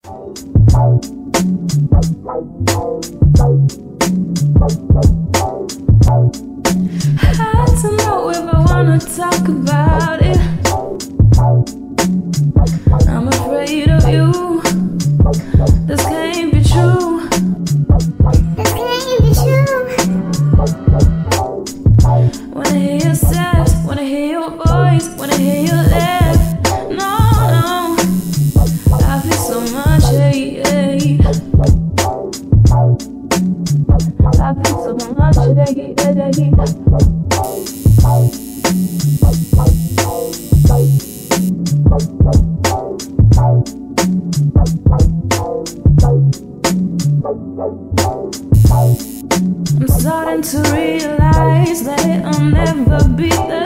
Had to know if I wanna talk about it. I'm afraid of you. This can't be true. This can't be true. Wanna hear your steps, wanna hear your voice, wanna hear your laugh. No, no, I feel so much hate. I feel so much hate. I'm starting to realize that I'll never be the